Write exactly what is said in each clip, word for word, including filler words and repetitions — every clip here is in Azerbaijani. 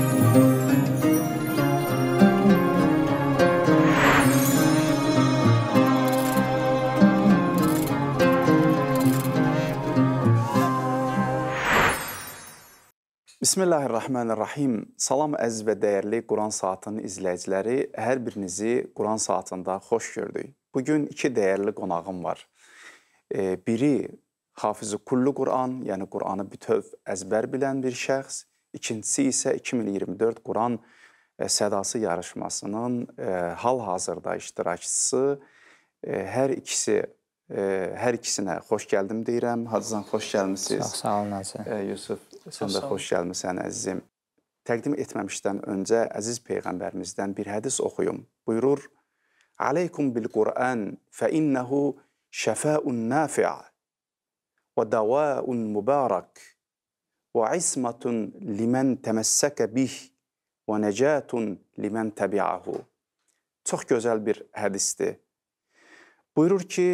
Bismillahirrahmanirrahim. Salam əziz və dəyərli Quran Saatının izləyiciləri, hər birinizi Quran Saatında xoş gördük. Bugün iki dəyərli qonağım var. Biri Hafızı Kullu Quran, yəni Quranı bütöv əzbər bilən bir şəxs. İkincisi isə iki min iyirmi dörd Quran Sədası yarışmasının hal-hazırda iştirakçısı. Hər ikisi Hər ikisinə xoş gəldim deyirəm. Hacızan, xoş gəlmişsiniz. Çox sağ olun, Hacı. Yusuf, sən də xoş gəlmişsən, əzizim. Təqdim etməmişdən öncə əziz Peyğəmbərimizdən bir hədis oxuyum. Buyurur, Aleykum bil-Qur'an fə-innəhu şəfəun nafi'a və dəvaun mübarək və ismatun limən təməssəkə bih və nəcətun limən təbi'ahu. Çox gözəl bir hədisdir. Buyurur ki,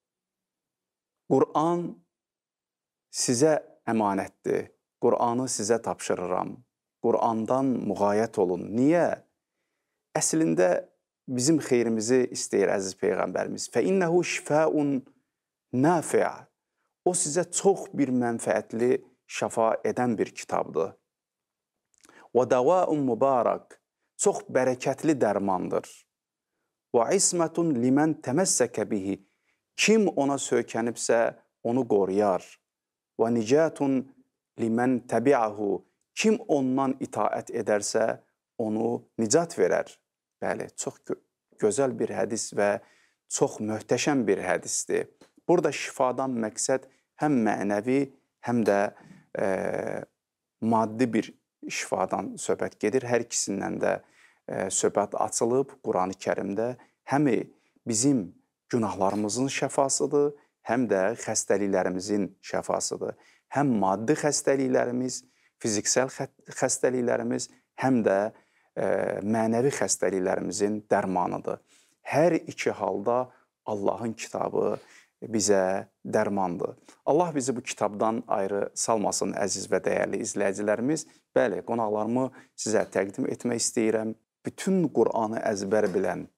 Qur'an sizə əmanətdir. Qur'anı sizə tapşırıram. Qur'andan müğayət olun. Niyə? Əslində bizim xeyrimizi istəyir əziz Peyğəmbərimiz. Fə-innəhu şifəun nafi'a. O sizə çox bir mənfəətli şəfa edən bir kitabdır. Və dəvaun mübarək. Çox bərəkətli dərmandır. Və ismətun limən təməssəkə bihi. Kim ona söykənibsə, onu qoruyar. Və nicətun limən təbi'ahu. Kim ondan itaət edərsə, onu nicat verər. Bəli, çox gözəl bir hədis və çox möhtəşəm bir hədisdir. Burada şifadan məqsəd həm mənəvi, həm də e, maddi bir şifadan söhbət gedir. Hər ikisindən də e, söhbət açılıb Quran-ı Kərimdə. Həm bizim günahlarımızın şəfasıdır, həm də xəstəliklərimizin şəfasıdır. Həm maddi xəstəliklərimiz, fiziksel xəstəliklərimiz, həm də e, mənəvi xəstəliklərimizin dərmanıdır. Hər iki halda Allahın kitabı bizə dərmandır. Allah bizi bu kitabdan ayrı salmasın, əziz və dəyərli izləyicilərimiz. Bəli, qonaqlarımı sizə təqdim etmək istəyirəm. Bütün Qur'anı əzbər bilən,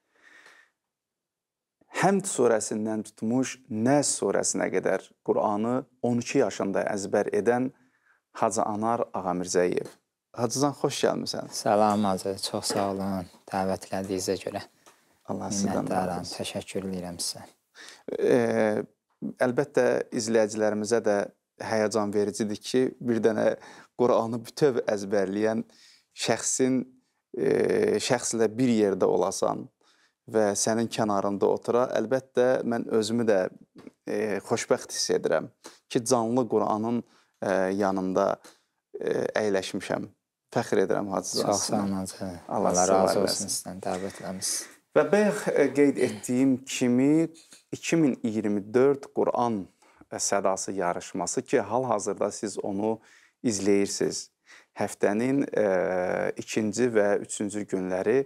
Həmd surəsindən tutmuş Nəs surəsinə qədər Qur'anı on iki yaşında əzbər edən Hacı Anar Ağamirzəyev. Hacızan, xoş gəlmişsən. Salam, Hacı. Çox sağ olun dəvətlədiyinizə görə. Allah sizdən minnətdaram, təşəkkür edirəm sizə. E, əlbəttə, izləyicilərimizə də həyəcan vericidir ki, bir dənə Qur'anı bütöv əzbərləyən şəxsin e, şəxslə bir yerdə olasan və sənin kənarında otura, əlbəttə mən özümü də e, xoşbəxt hiss edirəm ki, canlı Qur'anın e, yanında e, əyləşmişəm. Fəxr edirəm, Hacı. Çox sağ olun, Hacı. Allah razı olsun sizdən, dəvət eləmişsiniz. Və bayaq e, qeyd etdiyim kimi iki min iyirmi dörd Quran Sədası yarışması ki, hal-hazırda siz onu izləyirsiniz. Həftənin e, ikinci və üçüncü günləri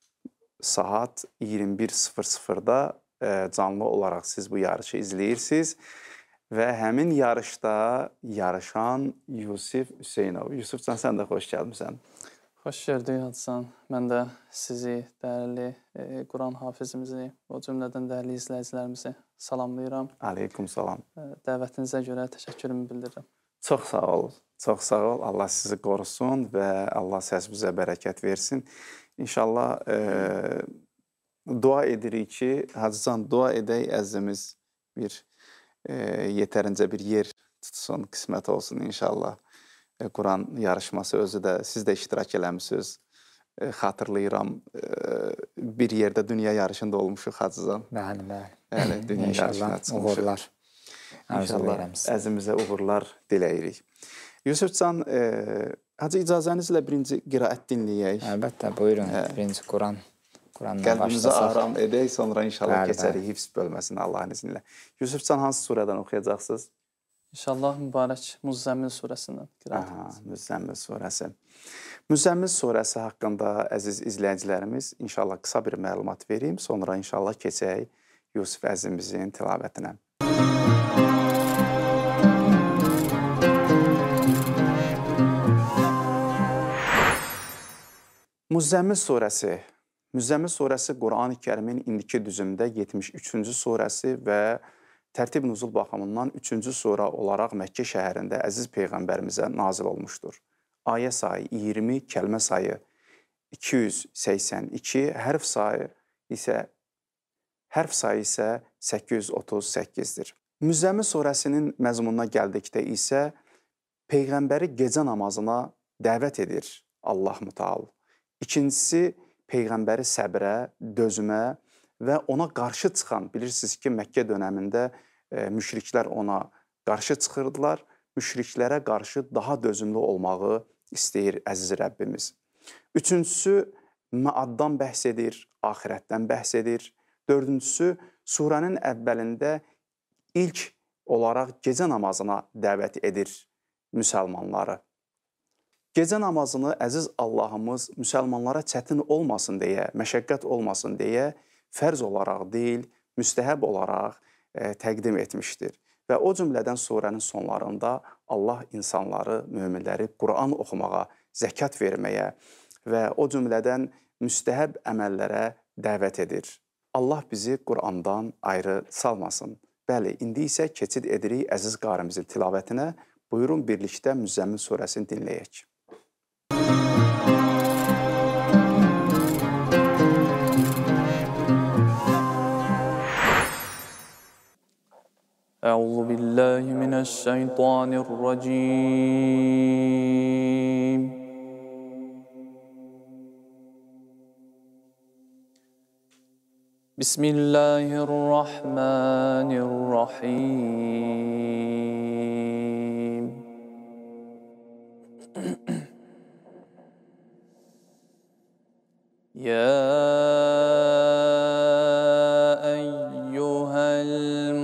saat iyirmi bir sıfır sıfırda e, canlı olaraq siz bu yarışı izləyirsiniz və həmin yarışda yarışan Yusuf Hüseynov. Yusufcan, sən də xoş gəlmişsən. Xoş gördük, Hacısan. Mən də sizi, dəyərli e, Quran hafizimizi, o cümlədən dəyərli izləyicilərimizi salamlayıram. Aleykum salam. E, dəvətinizə görə təşəkkürümü bildirirəm. Çox sağ ol, çox sağ ol. Allah sizi qorusun və Allah səsimizə bərəkət versin. İnşallah e, dua edirik ki, Hacıcan, dua edək, əzizimiz bir e, yetərincə bir yer tutsun, qismət olsun inşallah. E, Quran yarışması özü də, siz də iştirak eləmişsiniz. E, xatırlayıram, e, bir yerdə dünya yarışında olmuşuq, Hacıcan. Bəli, bəli. Bəli, dünya yarışına çıxmışıq. Uğurlar. İnşallah əzimizə uğurlar diləyirik. Yusufcan, e, Hacı, icazənizlə birinci qiraət dinləyək. Əlbəttə, buyurun. Hə. Birinci Quran. Qəlbimizi aram edək, sonra inşallah bəli, keçərik hifz bölməsinə Allahın izinlə. Yusufcan, hansı surədən oxuyacaqsınız? İnşallah mübarək Müzzəmmil surəsindən qiraət edəcək. Müzzəmmil surəsi. Müzzəmmil surəsi haqqında əziz izləyicilərimiz, inşallah qısa bir məlumat vereyim, sonra inşallah keçək Yusuf əzimizin tilavətinə. Müzzəmmil surəsi. Müzzəmmil surəsi Qur'an-ı Kərimin indiki düzümdə yetmiş üçüncü surəsi və tərtib nüzul baxımından üçüncü surə olaraq Məkkə şəhərində əziz Peyğəmbərimizə nazil olmuşdur. Ayə sayı iyirmi, kəlmə sayı iki yüz səksən iki, hərf sayı isə hərf sayı isə səkkiz yüz otuz səkkizdir. Müzzəmmil surəsinin məzmununa gəldikdə isə Peyğəmbəri gecə namazına dəvət edir Allah Müteal. İkincisi, Peyğəmbəri səbrə, dözümə və ona qarşı çıxan, bilirsiniz ki, Məkkə dönəmində e, müşriklər ona qarşı çıxırdılar. Müşriklərə qarşı daha dözümlü olmağı istəyir əziz Rəbbimiz. Üçüncüsü, məaddan bəhs edir, axirətdən bəhs edir. Dördüncüsü, surənin əvvəlində ilk olaraq gecə namazına dəvət edir müsəlmanları. Gecə namazını əziz Allahımız müsəlmanlara çətin olmasın deyə, məşəqqət olmasın deyə fərz olaraq deyil, müstəhəb olaraq e, təqdim etmişdir. Və o cümlədən surənin sonlarında Allah insanları, möminləri Qur'an oxumağa, zəkat verməyə və o cümlədən müstəhəb əməllərə dəvət edir. Allah bizi Qur'andan ayrı salmasın. Bəli, indi isə keçid edirik əziz qarimizin tilavətinə. Buyurun birlikdə Müzzəmmil surəsini dinləyək. Euzu billahi mineşşeytanirracim. Bismillahirrahmanirrahim. Ya eyyuhel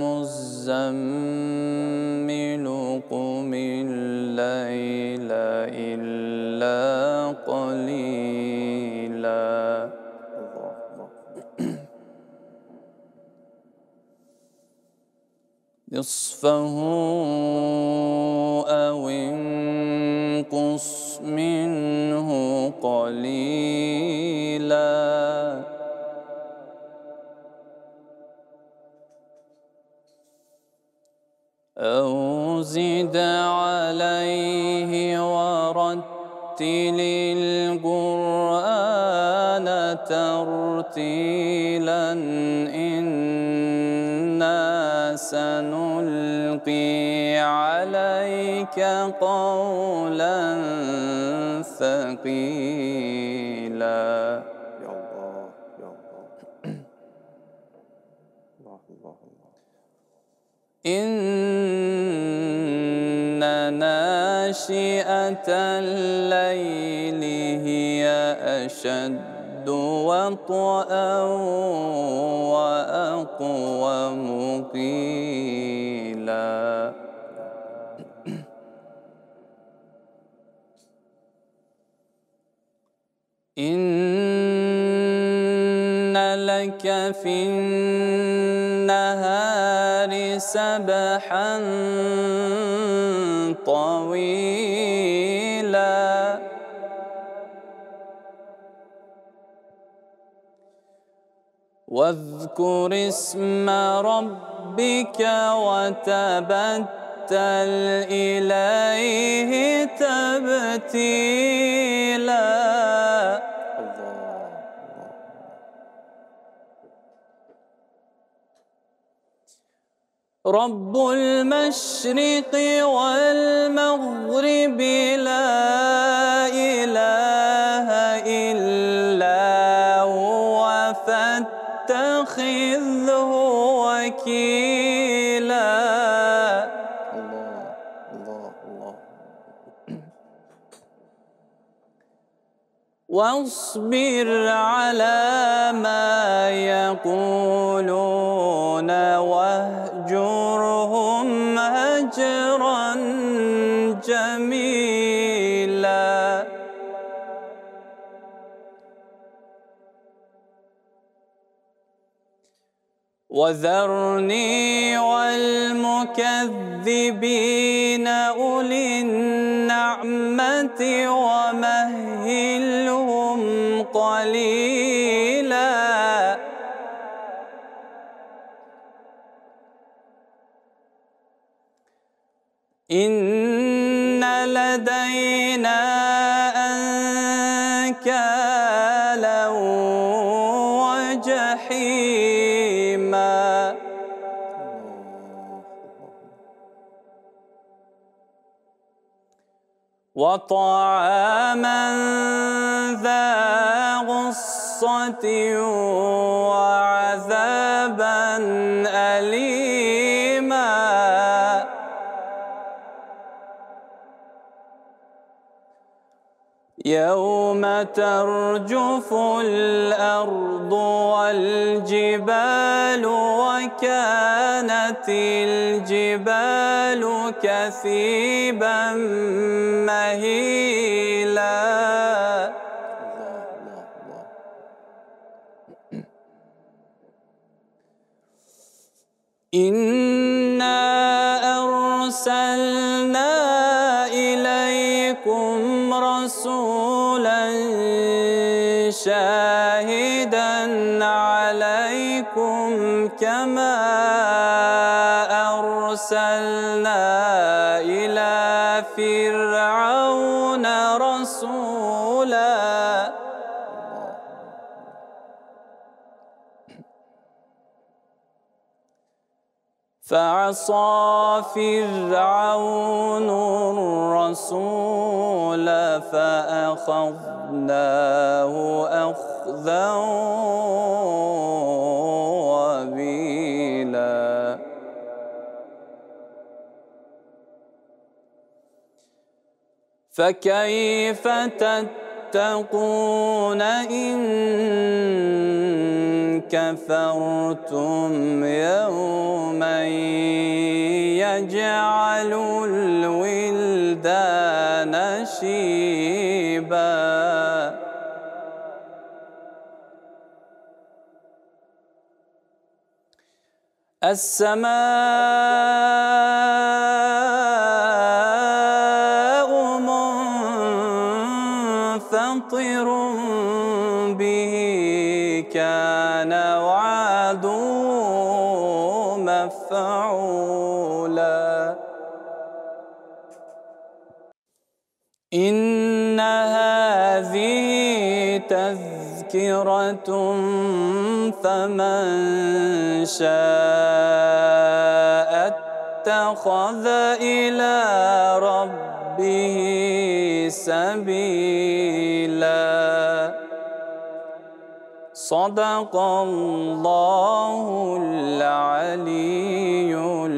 muzammilu qumil leyle illa qalila. Nisfahu ev inqus minhu qalila. أو زد عليه ورتل القرآن ترتيلا إنا سنلقي عليك قولا ثقيلا. Ya Allah, ya Allah. Allah, Allah, Allah. إن ناشئة الليل هي أشد وطئا وأقوم قيلا. إن لك في النهار سبحا طويلا. واذكر اسم ربك وتبتل إليه تبتيلا. رب المشرق والمغرب لا إله إلا هو فاتخذه وكيلا. Allah, Allah, Allah. واصبر على ما يقولون واهجرهم هجرا جميلا. وذرني والمكذبين أولي النعمة ومهلهم قليلا إن لدينا أنكالا وجحيما وطعاما ذا غصة وعذابا أليما يوم ترجف الأرض والجبال وكانت الجبال كثيبا مهيلا إنا أرسلنا إليكم رسولا شاهدا عليكم كما أرسلنا إلى فرعون رسولا فعصى فرعون الرسول فأخذناه أخذا وبيلا فكيف تتقون إن كفرتم يوما يجعل الولدان شيبا السماء منفطر به كان وعده مفعولا إن هذه تذكرة فمن شاء اتخذ إلى ربه سبيلا صدق الله العلي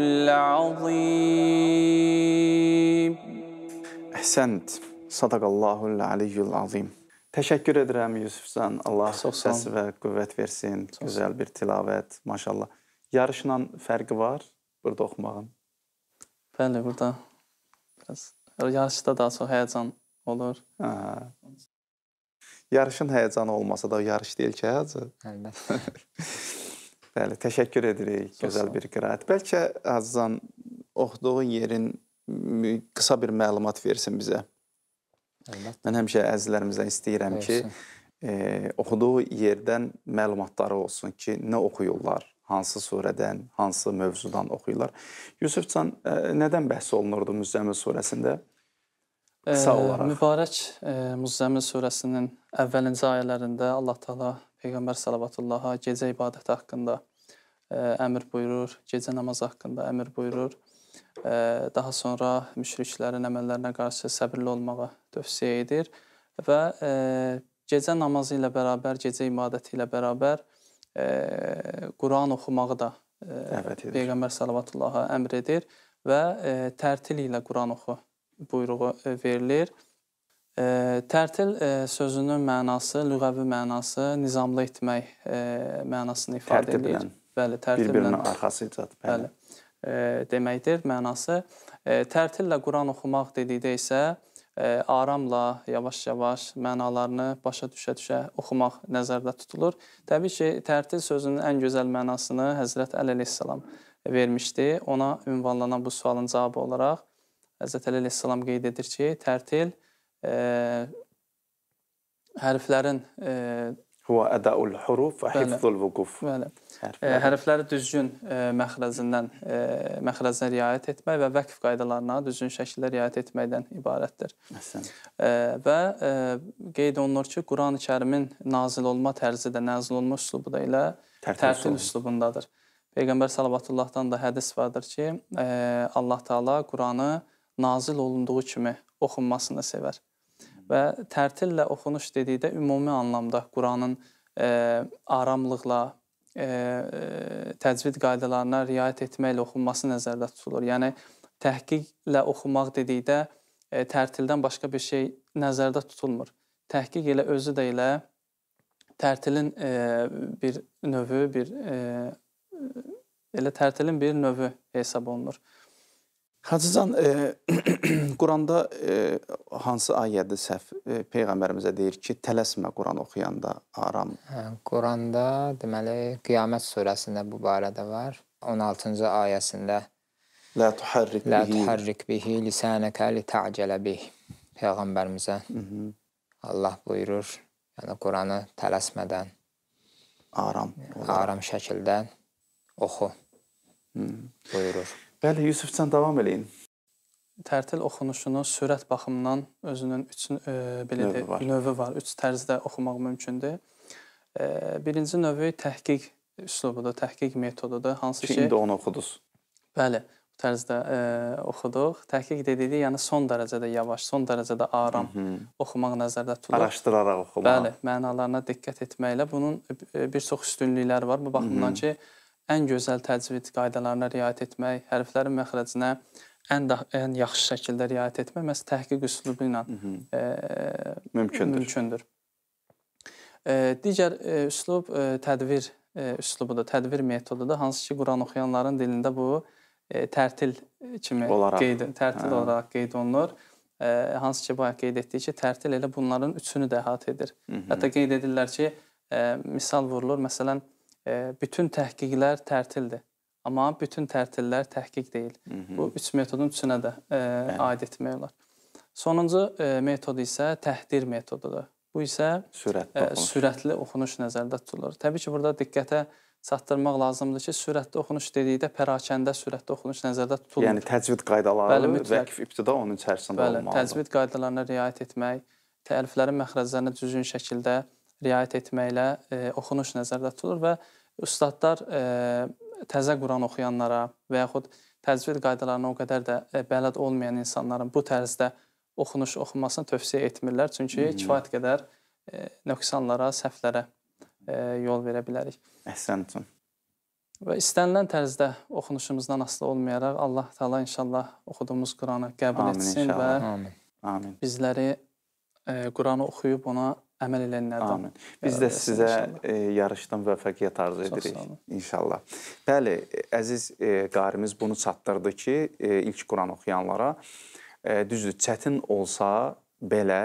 العظيم. Əhsənt. Sadaqallahul aliyyul azim. Təşəkkür edirəm Yusufcan. Allah səs və qüvvət versin. Çox gözəl bir tilavət, maşallah. Yarışla fərqi var burada oxumağın? Bəli, burada biraz yarışda daha çox həyəcan olur. Aha. Yarışın həyəcanı olmasa da yarış deyil ki, həyəcan. Əlbəttə. Bəli, təşəkkür edirik. Çox gözəl bir qiraət. Bəlkə Azizan oxuduğu yerin qısa bir məlumat versin bizə. Əlbəttə. Mən həmişə əzizlərimizdən istəyirəm ki, e, oxuduğu yerdən məlumatları olsun ki, nə oxuyurlar, hansı surədən, hansı mövzudan oxuyurlar. Yusufcan, e, nədən bəhs olunurdu Müzzəmmil surəsində? Qısa olaraq. Mübarək e, Müzzəmmil surəsinin əvvəlinci ayələrində Allah Taala Peyğəmbər sallavatullaha gecə ibadəti haqqında e, əmr buyurur, gecə namazı haqqında əmr buyurur. E, daha sonra müşriklərin əməllərinə qarşı səbirli olmağa tövsiyə edir və e, gecə namazı ilə bərabər, gecə ibadəti ilə bərabər e, Quran oxumağı da e, Peyğəmbər sallavatullaha əmr edir və e, tərtil ilə Quran oxu buyruğu verilir. E, tərtil e, sözünün mənası, lüğəvi mənası nizamlı etmək e, mənasını ifadə edir. Bəli, tərtillə. Bir-birinin arxasıca. Bəli. E, deməkdir mənası. E, tərtillə Quran oxumaq dedikdə isə e, aramla, yavaş-yavaş mənalarını başa düşə-düşə oxumaq nəzərdə tutulur. Təbii ki, tərtil sözünün ən gözəl mənasını Həzrət Əli əleyhissalam vermişdi. Ona ünvanlanan bu sualın cavabı olaraq Həzrət Əli əleyhissalam qeyd edir ki, tərtil e, hərflərin e, Huwa ədəul huruf və Bəli. hifzul vüquf. bəli, e, Hərfləri. hərfləri düzgün e, məxrəzindən e, məxrəzinə riayət etmək və vəqf qaydalarına düzgün şəkildə riayət etməkdən ibarətdir. Əhsən. E, və e, qeyd olunur ki, Qurani-Kərimin nazil olma tərzi də, nazil olma üslubu da elə Tərtil tərtil üslubu. üslubundadır. Peyğəmbər sallallahu da hədis vardır ki, e, Allah Taala Quranı nazil olunduğu kimi oxunmasını sevər. Və tərtillə oxunuş dedikdə ümumi anlamda Quranın e, aramlıqla, e, təcvid qaydalarına riayət etməklə oxunması nəzərdə tutulur. Yəni, təhqiqlə oxumaq dedikdə e, tərtildən başqa bir şey nəzərdə tutulmur. Təhqiq elə özü də elə tərtilin e, bir növü, bir e, elə tərtilin bir növü hesab olunur. Hacıcan, e, Quranda e, hansı ayədə səhv e, Peyğəmbərimizə deyir ki, tələsmə Quran oxuyanda aram. Hə, Quranda deməli Qiyamət surəsində bu barədə var. on altıncı ayəsində La tuharrik La bihi. tuharrik bihi lisanaka li ta'cələ bih. Peyğəmbərimizə Hı -hı. Allah buyurur, yəni Quranı tələsmədən, Aram. olaraq. aram şəkildə oxu Hı. buyurur. Bəli, Yusufcan davam eləyin. Tərtil oxunuşunu sürət baxımından özünün üç e, belə Növü də, var. növü var. Üç tərzdə oxumaq mümkündür. E, birinci növü təhqiq üslubudur, təhqiq metodudur. Hansı Ki, ki, indi onu oxuduz. bəli, bu tərzdə e, oxuduq. Təhqiq dediyi, yəni son dərəcədə yavaş, son dərəcədə aram Hı -hı. oxumaq nəzərdə tutulur. Araşdıraraq oxumaq. Bəli, mənalarına diqqət etməklə bunun e, bir çox üstünlükləri var. Bu baxımdan ki, ən gözəl təcvid qaydalarına riayət etmək, hərflərin məxrəcinə ən da, ən yaxşı şəkildə riayət etmək məhz təhqiq üslubu ilə e, Mümkündür. mümkündür. E, digər e, üslub e, tədvir e, üslubudur, tədvir metodudur. Hansı ki, Quran oxuyanların dilində bu e, tərtil kimi Olaraq. qeyd, tərtil Hə. olaraq qeyd olunur. E, hansı ki, bayaq qeyd etdik ki, tərtil elə bunların üçünü də əhatə edir. Hətta qeyd edirlər ki, e, misal vurulur, məsələn, e, bütün təhqiqlər tərtildir. Amma bütün tərtillər təhqiq deyil. Hı -hı. Bu üç metodun üçünə də e, aid etmək olar. Sonuncu e, metod isə təhdir metodudur. Bu isə Sürətli e, oxunuş. sürətli oxunuş nəzərdə tutulur. Təbii ki, burada diqqətə çatdırmaq lazımdır ki, sürətli oxunuş dedikdə pərakəndə sürətli oxunuş nəzərdə tutulmur. Yəni təcvid qaydaları Bəli, mütləq. vəqf ibtida onun içərisində Bəli, olmalıdır. təcvid qaydalarına riayət etmək, təriflərin məxrəclərinə düzgün şəkildə riayət etməklə e, oxunuş nəzərdə tutulur və ustadlar e, təzə Quran oxuyanlara və yaxud təcvid qaydalarına o qədər də e, bələd olmayan insanların bu tərzdə oxunuş oxunmasını tövsiyə etmirlər. Çünki kifayət qədər e, nöqsanlara, səhvlərə e, yol verə bilərik. Əhsəntin. Və istənilən tərzdə oxunuşumuzdan asılı olmayaraq Allah Taala inşallah oxuduğumuz Quranı qəbul Amin, etsin inşallah. və Amin. Amin. bizləri e, Quranı oxuyub ona əməl edənlərdən. Amin. Biz də sizə e, yarışdan müvəffəqiyyət arzu Çox edirik sağ olun. inşallah. Bəli, əziz e, qarimiz bunu çatdırdı ki, e, ilk Quran oxuyanlara e, düzdür, çətin olsa belə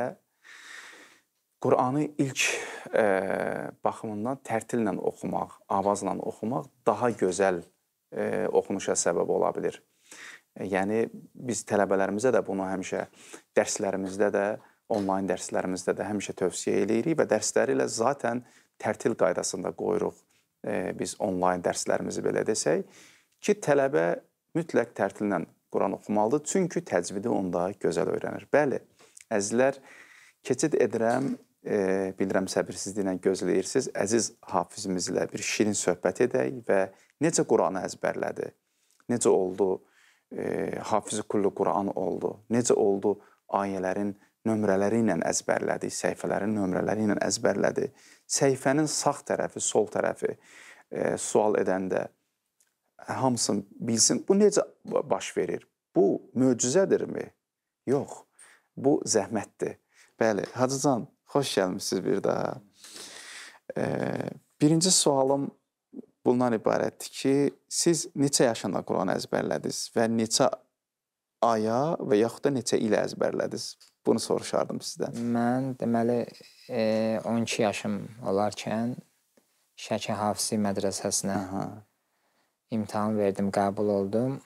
Quranı ilk e, baxımından tərtillə oxumaq, avazla oxumaq daha gözəl e, oxunuşa səbəb ola bilər. E, yəni biz tələbələrimizə də bunu həmişə dərslərimizdə də, onlayn dərslərimizdə də həmişə tövsiyə eləyirik və dərsləri ilə zaten tərtil qaydasında qoyuruq e, biz onlayn dərslərimizi belə desək ki, tələbə mütləq tərtillə Quran oxumalıdır, çünki təcvidi onda gözəl öyrənir. Bəli, əzizlər, keçid edirəm, e, bilirəm səbirsizliklə gözləyirsiniz, əziz hafizimizlə bir şirin söhbət edək və necə Quranı əzbərlədi, necə oldu, e, hafizi kullu Quran oldu, necə oldu ayələrin nömrələri ilə əzbərlədi, səhifələrin nömrələri ilə əzbərlədi. Səhifənin sağ tərəfi, sol tərəfi e, sual edəndə hamısını bilsin. Bu necə baş verir? Bu möcüzədirmi? Yox, bu zəhmətdir. Bəli, Hacıcan, xoş gəlmişsiniz bir daha. E, birinci sualım bundan ibarətdir ki, siz neçə yaşında Quran əzbərlədiniz və neçə aya və yaxud da neçə ilə əzbərlədiniz? Bunu soruşardım sizdən. Mən deməli e, on iki yaşım olarkən Şəki Hafizi mədrəsəsinə Aha. imtahan verdim, qəbul oldum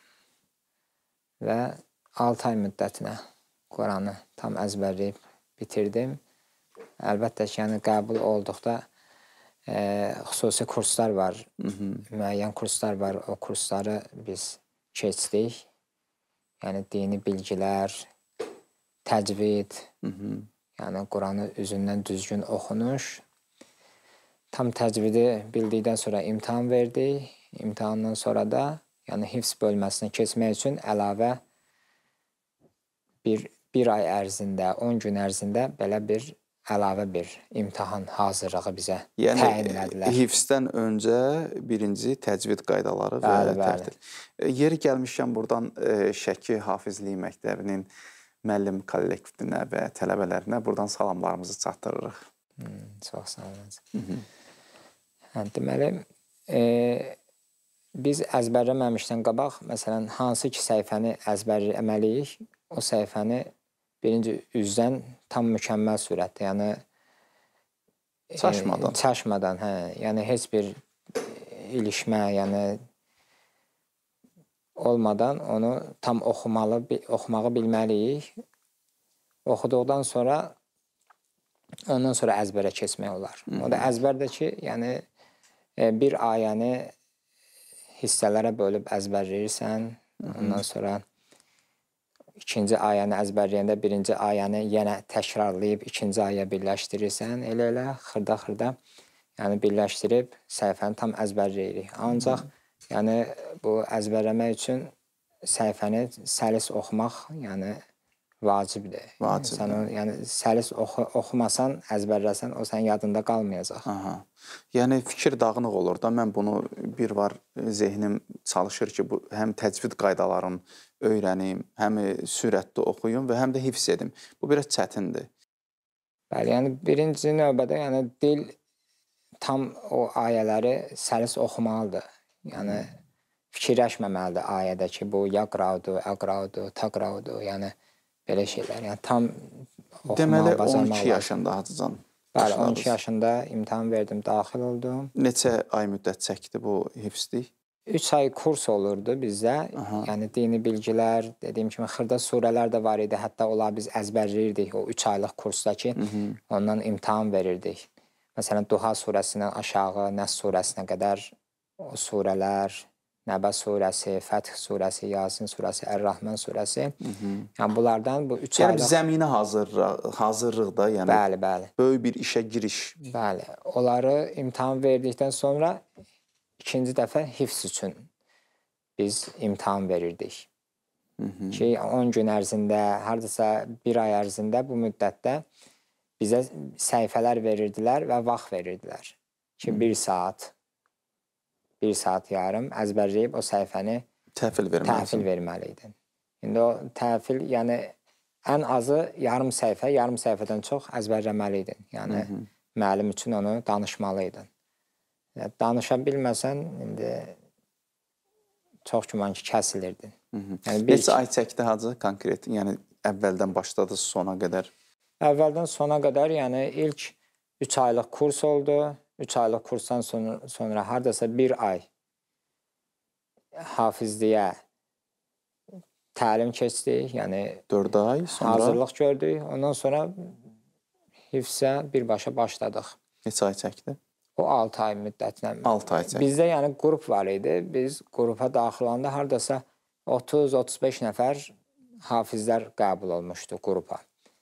və altı ay müddətinə Quranı tam əzbərləyib bitirdim. əlbəttə ki, yəni qəbul olduqda e, xüsusi kurslar var, Hı -hı. müəyyən kurslar var. O kursları biz keçdik. Yəni dini bilgilər, təcvid, Hı -hı. yəni Quranı üzündən düzgün oxunuş. Tam təcvidi bildikdən sonra imtahan verdik. İmtahandan sonra da yəni hifz bölməsinə keçmək üçün əlavə bir, bir ay ərzində, on gün ərzində belə bir əlavə bir imtahan hazırlığı bizə yəni, təyin elədilər. Hifzdən öncə birinci təcvid qaydaları Bəli, və tərtib. Yeri gəlmişkən buradan e, Şəki Hafizlik Məktəbinin müəllim kollektivinə və tələbələrinə buradan salamlarımızı çatdırırıq. Hmm, çox sağ olun. Hı -hı. Hə, deməli, e, biz əzbərləməmişdən qabaq, məsələn, hansı ki səhifəni əzbərləməliyik, o səhifəni birinci üzdən tam mükəmməl surətdə, yəni Çaşmadan. E, çaşmadan, hə, yəni heç bir ilişmə, yəni olmadan onu tam oxumalı, oxumağı bilməliyik. Oxuduqdan sonra ondan sonra əzbərə keçmək olar. Hı -hı. O da əzbərdə ki, yəni bir ayəni hissələrə bölüb əzbərləyirsən, Hı -hı. ondan sonra ikinci ayəni əzbərləyəndə birinci ayəni yenə təkrarlayıb ikinci aya birləşdirirsən, elə-elə xırda-xırda yəni birləşdirib səhifəni tam əzbərləyirik. Ancaq Hı -hı. yəni bu əzbərləmək üçün səhifəni səlis oxumaq, yəni vacibdir. Vacibdir. Sən onu, yəni səlis oxu, oxumasan, əzbərləsən, o sənin yadında qalmayacaq. Aha. Yəni fikir dağınıq olur da. Mən bunu bir var zehnim çalışır ki, bu həm təcvid qaydalarını öyrənim, həm sürətli oxuyum və həm də hifz edim. Bu biraz çətindir. Bəli, yəni birinci növbədə yəni dil tam o ayələri səlis oxumalıdır. Yəni fikirləşməməlidir ayədə ki, bu yaqraudu, əqraudu, taqraudu, yəni belə şeylər. Yəni tam oxumaq, deməli bacarmaq on iki yaşında Hacıcan. Bəli, on iki yaşında imtahan verdim, daxil oldum. Neçə ay müddət çəkdi bu hifzlik? üç ay kurs olurdu bizdə. Aha. Yəni dini bilgilər, dediyim kimi xırda surələr də var idi. Hətta onlar biz əzbərləyirdik o üç aylıq kursda ki, Hı -hı. ondan imtahan verirdik. Məsələn, Duha surəsindən aşağı Nəs surəsinə qədər o surələr, Nəbə surəsi, Fəth surəsi, Yasin surəsi, Ər-Rəhman surəsi. Hı -hı. Yəni bunlardan bu üç yəni, aylıq... Yəni zəminə hazırlıq, hazırlıqda, yəni bəli, bəli. böyük bir işə giriş. Bəli. Onları imtahan verdikdən sonra ikinci dəfə hifz üçün biz imtahan verirdik. Hı -hı. Ki on gün ərzində, hardasa bir ay ərzində bu müddətdə bizə səhifələr verirdilər və vaxt verirdilər. Ki Hı. bir saat, bir saat yarım əzbərləyib o səhifəni təhvil verməliydin. Təhvil verməliydin. İndi o təhvil, yəni ən azı yarım səhifə, yarım səhifədən çox əzbərləməliydin. Yəni Hı -hı. müəllim üçün onu danışmalıydın. Danışa bilməsən, indi çox güman ki, kəsilirdin. Hı -hı. Yəni, bir... Neçə ay çəkdi Hacı konkret? Yəni əvvəldən başladı sona qədər? Əvvəldən sona qədər, yəni ilk üç aylıq kurs oldu. üç aylıq kursdan sonra, sonra hardasa bir ay hafizliyə təlim keçdik. Yəni dörd ay sonra hazırlıq gördük. Ondan sonra hifzə birbaşa başladıq. Neçə ay çəkdi? O altı ay müddətinə. altı ay çəkdi. Bizdə yəni qrup var idi. Biz qrupa daxil olanda hardasa otuz otuz beş nəfər hafizlər qəbul olmuşdu qrupa.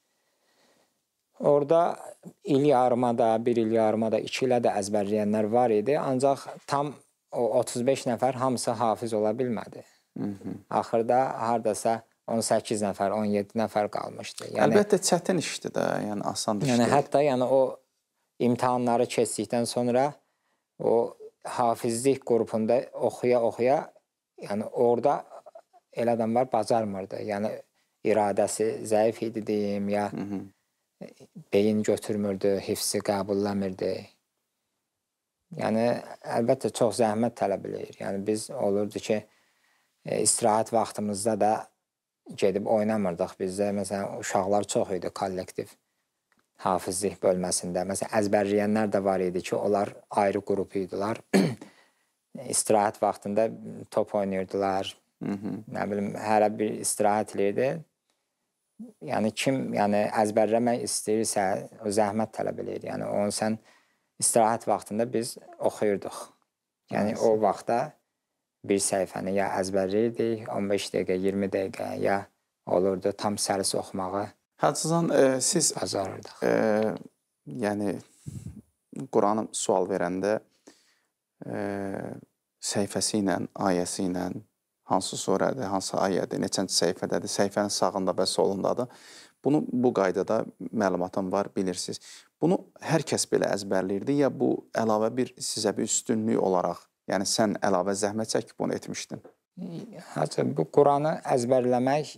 Orada il yarıma da, bir il yarıma da, iki ilə də əzbərləyənlər var idi. Ancaq tam o otuz beş nəfər hamısı hafiz ola bilmədi. Hı -hı. Axırda hardasa on səkkiz nəfər, on yeddi nəfər qalmışdı. Yəni, əlbəttə çətin işdir də, yəni asan iş yəni, deyil. Hətta yəni o imtahanları keçdikdən sonra o hafizlik qrupunda oxuya-oxuya, yəni orada elə adamlar bacarmırdı. Yəni iradəsi zəif idi deyim, ya Hı -hı. beyin götürmürdü, hifzi qəbulləmirdi. Yəni əlbəttə çox zəhmət tələb edir. Yəni biz olurdu ki, istirahət vaxtımızda da gedib oynamırdıq. Bizdə məsələn uşaqlar çox idi kollektiv hafizlik bölməsində. Məsələn əzbərləyənlər də var idi ki, onlar ayrı qrup idilər. İstirahət vaxtında top oynayırdılar. Hı -hı. Nə bilim, hərə bir istirahət edirdi. yəni kim yəni əzbərləmək istəyirsə, o zəhmət tələb edir. Yəni onu sən istirahət vaxtında biz oxuyurduq. Yəni o vaxtda bir səhifəni ya əzbərləyirdik, on beş dəqiqə, iyirmi dəqiqə, ya olurdu tam səlis oxumağı Hacıcan, e, siz bacarırdıq. e, yəni Quranı sual verəndə e, səhifəsi ilə, ayəsi ilə, hansı surədir, hansı ayədir, neçənci səhifədədir, səhifənin sağında və solundadır. Bunu bu qaydada məlumatım var, bilirsiniz. Bunu hər kəs belə əzbərləyirdi, ya bu əlavə bir sizə bir üstünlük olaraq, yəni sən əlavə zəhmət çəkib bunu etmişdin? Hacı, bu Quranı əzbərləmək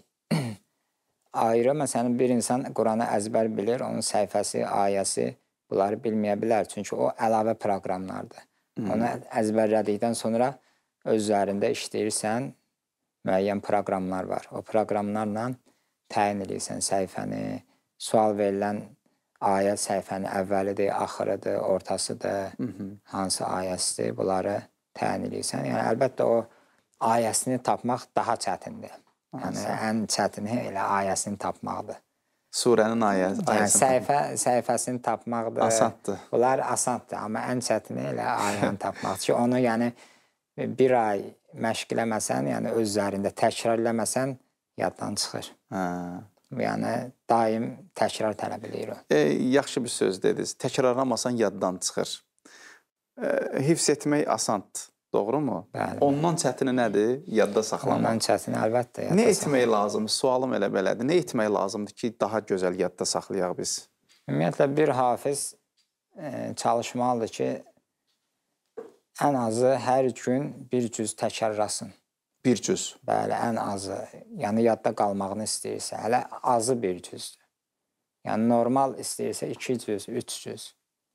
ayrı. Məsələn, bir insan Quranı əzbər bilir, onun səhifəsi, ayəsi bunları bilməyə bilər. Çünki o əlavə proqramlardır. Hmm. Onu əzbərlədikdən sonra öz üzərində işləyirsən, müəyyən proqramlar var. O proqramlarla təyin edirsən səhifəni, sual verilən ayə səhifənin əvvəlidir, axırıdır, ortasıdır, Hı -hı. hansı ayəsidir, bunları təyin edirsən. Yəni, əlbəttə o ayəsini tapmaq daha çətindir. Yəni, ən çətini elə ayəsini tapmaqdır. Surənin ayəsi. Yəni, səhifə, səhifəsini tapmaqdır. Asaddır. Bunlar asaddır, amma ən çətini elə ayəni tapmaq. Ki, onu yəni bir ay məşq eləməsən, yəni öz üzərində təkrar eləməsən, yaddan çıxır. Hə. Yəni, daim təkrar tələb edir o. E, yaxşı bir söz dediniz. Təkrarlamasan yaddan çıxır. E, hifz etmək asandır, doğrumu? Bəli. Ondan çətini nədir? Yadda saxlamaq. Ondan çətini əlbəttə yadda saxlamaq. Nə etmək lazımdır? Sualım elə belədir. Nə etmək lazımdır ki, daha gözəl yadda saxlayaq biz? Ümumiyyətlə, bir hafiz e, çalışmalıdır ki, ən azı hər gün bir cüz təkrarlasın. Bir cüz. Bəli, ən azı. Yəni, yadda qalmağını istəyirsə, hələ azı bir cüzdür. Yəni, normal istəyirsə iki cüz, üç cüz.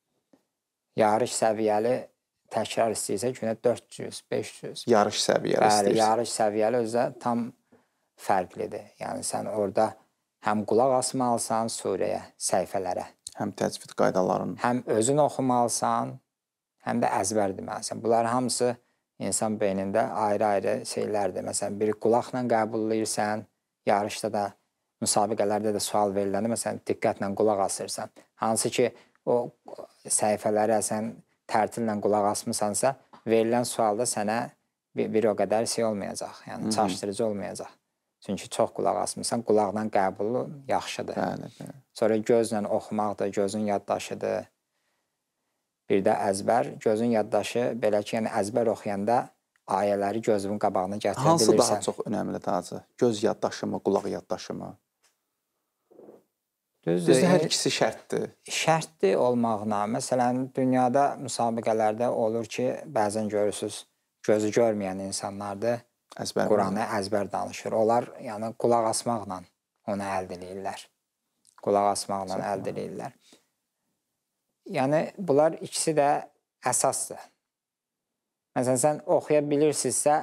Yarış səviyyəli təkrar istəyirsə günə dörd cüz, beş cüz. Yarış səviyyəli istəyirsə. Bəli, yarış səviyyəli özə tam fərqlidir. Yəni, sən orada həm qulaq asmalısan surəyə, səhifələrə. Həm təcvid qaydalarını. Həm özün oxumalısan, həm də əzbər deməlisən. Bunlar hamısı insan beynində ayrı-ayrı şeylərdir. Məsələn, bir qulaqla qəbullayırsan, yarışda da, müsabiqələrdə də sual veriləndə, məsələn, diqqətlə qulaq asırsan. Hansı ki, o səhifələrə sən tərtillə qulaq asmısansa, verilən sualda sənə bir, bir o qədər şey olmayacaq, yəni çaşdırıcı olmayacaq. Çünki çox qulaq asmısan, qulaqdan qəbulu yaxşıdır. Bəli, bəli. Sonra gözlə oxumaqdır, gözün yaddaşıdır. Bir də əzbər, gözün yaddaşı, belə ki, yəni əzbər oxuyanda ayələri gözünün qabağına gətirə Hansı bilirsən. daha çox önəmlidir Hacı? Göz yaddaşı mı, qulaq yaddaşı mı? Düzdür, Düzdür, hər ikisi şərtdir. Şərtli olmağına, məsələn, dünyada müsabiqələrdə olur ki, bəzən görürsünüz, gözü görməyən insanlardır, Əzbər Quranı əzbər danışır. Onlar, yəni, qulaq asmaqla onu əldə edirlər. Qulaq asmaqla əldə edirlər. Yəni, bunlar ikisi də əsasdır. Məsələn, sən oxuya bilirsinizsə,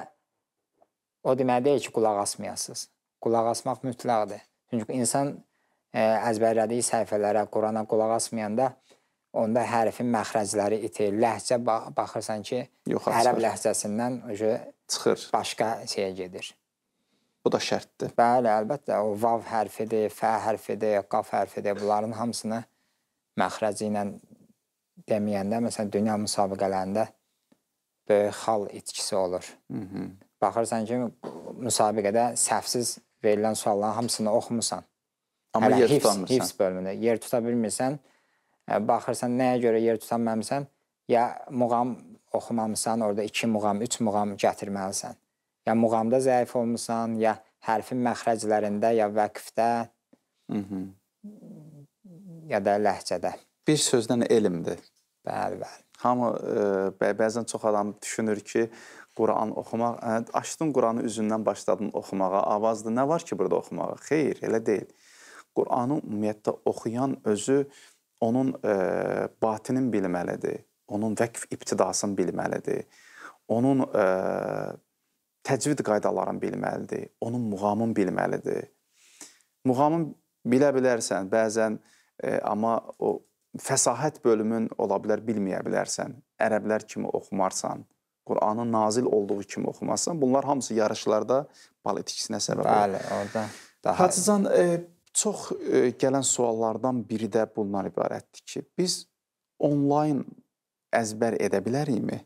o demək deyil ki, qulaq asmayasınız. Qulaq asmaq mütləqdir. Çünki insan ə, əzbərlədiyi səhifələrə, Qurana qulaq asmayanda, onda hərfin məxrəcləri itir. Ləhcə baxırsan ki, Yox, ərəb ləhcəsindən çıxır. Başqa şeyə gedir. Bu da şərtdir. Bəli, əlbəttə, o vav hərfidir, fə hərfidir, qaf hərfidir. Bunların hamısını məxrəci ilə deməyəndə, məsələn, dünya müsabiqələrində böyük xal itkisi olur. Hı -hı. Baxırsan ki, müsabiqədə səhvsiz verilən sualların hamısını oxumusan. Amma Hələ yer hifz, tutamırsan. Hifz bölümündə yer tuta bilmirsən, baxırsan nəyə görə yer tutamamısan, ya muğam oxumamısan, orada iki muğam, üç muğam gətirməlisən. Ya muğamda zəif olmuşsan, ya hərfin məxrəclərində, ya vəqfdə, Hı -hı. ya da ləhcədə. Bir sözdən elmdir. Bəli, bəli. Hamı, e, bəzən çox adam düşünür ki, Quran oxumaq, ə, açdın Quranı üzündən başladın oxumağa, avazdır, nə var ki burada oxumağa? Xeyr, elə deyil. Quranı ümumiyyətlə oxuyan özü onun e, batinin bilməlidir, onun vəqf ibtidasını bilməlidir, onun e, təcvid qaydalarını bilməlidir, onun muğamını bilməlidir. Muğamın bilə bilərsən, bəzən e, amma o fəsahət bölümün ola bilər, bilməyə bilərsən. Ərəblər kimi oxumarsan, Quranın nazil olduğu kimi oxumazsan, bunlar hamısı yarışlarda bal itkisinə səbəb olur. Bəli, orada daha... Hacıcan, e, çox e, gələn suallardan biri də bundan ibarətdir ki, biz onlayn əzbər edə bilərikmi?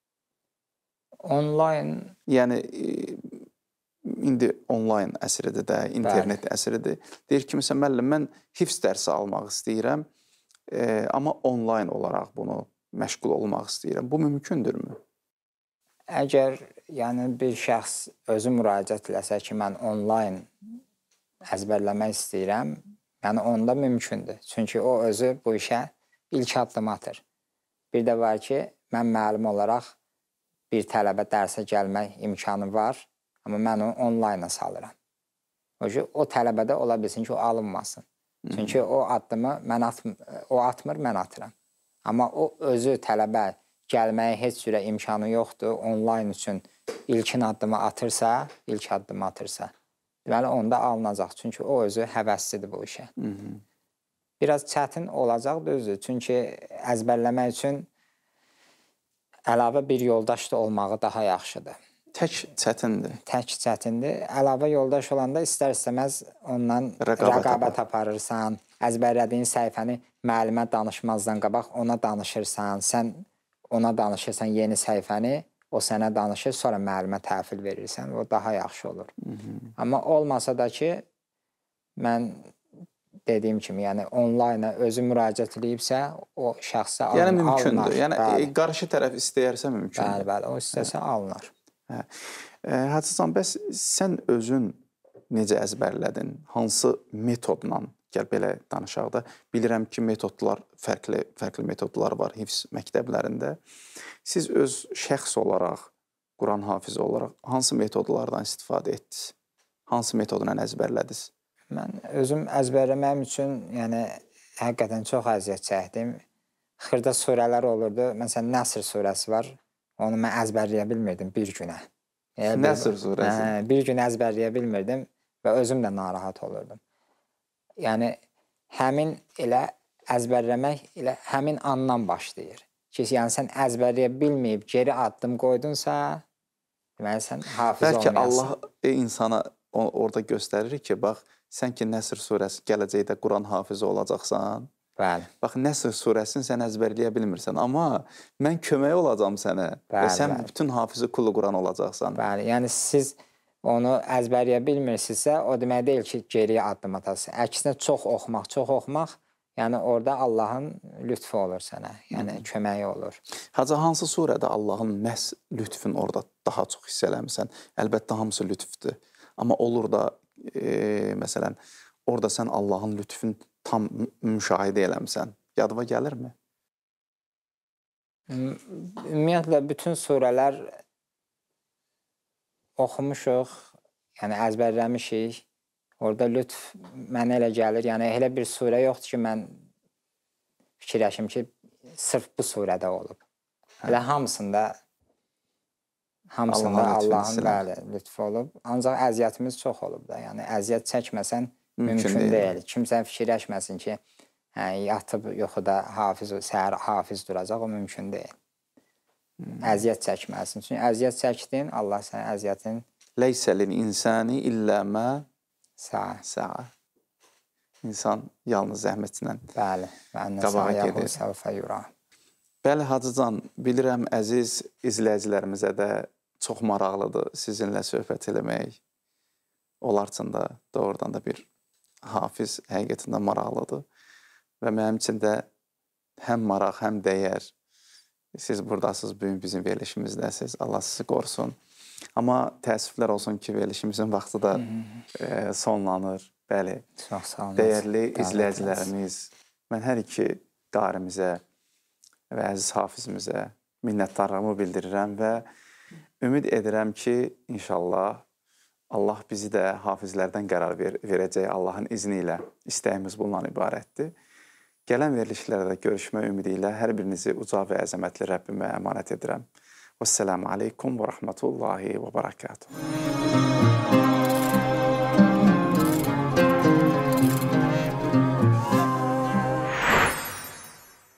Onlayn, Yəni e, indi onlayn əsridir də, internet əsridir. Deyir ki, məsələn, müəllim, mən hifz dərsi almaq istəyirəm, e, amma onlayn olaraq bunu məşğul olmaq istəyirəm. Bu mümkündürmü? əgər yəni bir şəxs özü müraciət eləsə ki, mən onlayn əzbərləmək istəyirəm, yəni onda mümkündür. Çünki o özü bu işə ilk addım atır. Bir də var ki, mən müəllim olaraq bir tələbə dərsə gəlmək imkanı var, amma mən onu onlayna salıram. O ki, o tələbədə ola bilsin ki, o alınmasın. Çünki o addımı mən atm o atmır, mən atıram. Amma o özü tələbə gəlməyə heç cürə imkanı yoxdur, onlayn üçün ilkin addımı atırsa, ilk addımı atırsa, deməli onda alınacaq. Çünki o özü həvəslidir bu işə. Hı -hı. Biraz çətin olacaq düzdür. Çünki əzbərləmək üçün əlavə bir yoldaş da olmağı daha yaxşıdır. Tək çətindir. Tək çətindir. Əlavə yoldaş olanda istər-istəməz ondan rəqabət, rəqabət aparırsan. Əzbərlədiyin səhifəni müəllimə danışmazdan qabaq ona danışırsan. Sən ona danışırsan yeni səhifəni, o sənə danışır, sonra müəllimə təhvil verirsən. O daha yaxşı olur. Hı -hı. Amma olmasa da ki, mən dediyim kimi, yəni onlayna özü müraciət edibsə, o şəxsə alınır. Yəni mümkündür. Yəni bəli. Qarşı tərəf istəyərsə mümkündür. Bəli, bəli. O istəsə alınır. Hə. Hacıcan, bəs sən özün necə əzbərlədin? Hansı metodla, gəl belə danışaq da, bilirəm ki, metodlar, fərqli, fərqli metodlar var hifz məktəblərində. Siz öz şəxs olaraq, Quran hafizi olaraq hansı metodlardan istifadə etdiniz? Hansı metodla əzbərlədiniz? Mən özüm əzbərləməyim üçün, yəni həqiqətən çox əziyyət çəkdim. Xırda surələr olurdu. Məsələn, Nəsr surəsi var. Onu mən əzbərləyə bilmirdim bir günə. Yəni, Nəsr surəsi? Hə, bir gün əzbərləyə bilmirdim və özüm də narahat olurdum. Yəni, həmin elə əzbərləmək elə həmin andan başlayır. Ki, yəni sən əzbərləyə bilməyib geri addım qoydunsa, deməli sən hafiz olmayasın. Bəlkə Allah insana orada göstərir ki, bax, sən ki Nəsr surəsi gələcəkdə Quran hafizi olacaqsan. Bəli. Bax, Nəsr surəsini sən əzbərləyə bilmirsən, amma mən kömək olacam sənə və sən bəli. bütün hafizi kulu Quran olacaqsan. Bəli, yəni siz onu əzbərləyə bilmirsinizsə, o demək deyil ki, geriyə addım atasınız. Əksinə çox oxumaq, çox oxumaq, yəni orada Allahın lütfu olur sənə, yəni Hı. köməyi olur. Hacı, hansı surədə Allahın məhz lütfün orada daha çox hiss eləmirsən? Əlbəttə, hamısı lütfdür. Amma olur da, e, məsələn, orada sən Allahın lütfün tam müşahidə eləmirsən. Yadıma gəlirmi? Ümumiyyətlə, bütün surələr oxumuşuq, yəni əzbərləmişik. Orada lütf mənə elə gəlir, yəni elə bir surə yoxdur ki, mən fikirləşim ki, sırf bu surədə olub. Elə hamısında hamısında Allahın bəli, lütfu olub. Ancaq əziyyətimiz çox olub da. Yəni əziyyət çəkməsən mümkün, mümkün deyil. deyil. Kimsə fikirləşməsin ki, hə, yatıb yuxuda hafiz, səhər hafiz duracaq, o mümkün deyil. Hmm. Əziyyət çəkməlisin. Çünki əziyyət çəkdin, Allah sənə əziyyətin Leysəlin insani illə mə Sa'a. Sa'a. İnsan yalnız zəhmətlə bəli, qabağa gedir. Bəli, Hacıcan, bilirəm əziz izləyicilərimizə də çox maraqlıdır sizinlə söhbət eləmək. Onlar üçün də doğrudan da bir hafiz həqiqətində maraqlıdır. Və mənim üçün də həm maraq, həm dəyər. Siz buradasınız, bugün bizim verilişimizdəsiniz. Allah sizi qorusun. Amma təəssüflər olsun ki, verilişimizin vaxtı da e, sonlanır. Bəli, çox sağ olun. Dəyərli izləyicilərimiz, mən hər iki qarimizə və əziz hafizimizə minnətdarlığımı bildirirəm və ümid edirəm ki, inşallah Allah bizi də hafizlərdən qərar ver verəcək Allahın izni ilə. İstəyimiz bundan ibarətdir. Gələn verilişlərdə görüşmə ümidi ilə hər birinizi uca və əzəmətli Rəbbimə əmanət edirəm. Vəssalamu aleykum və rəhmətullahi və bərəkatuhu.